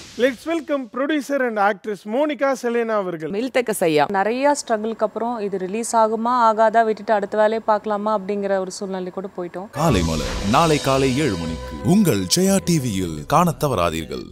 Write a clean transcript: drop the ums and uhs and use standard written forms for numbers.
Let's welcome producer and actress Monica Salena அவர்கள். மில்தக்க சையா நிறைய ஸ்ட்ரகிள்க்கு அப்புறம் இது ரிலீஸ் ஆகுமா ஆகாதா விட்டுட்டு அடுத்த வேலையை பார்க்கலாமா அப்படிங்கிற ஒரு சூழ்நிலை கூட போயிட்டோம். காலை மலர் நாளை காலை 7 மணிக்கு உங்கள் ஜெயா டிவியில் காணத் தவறாதீர்கள்.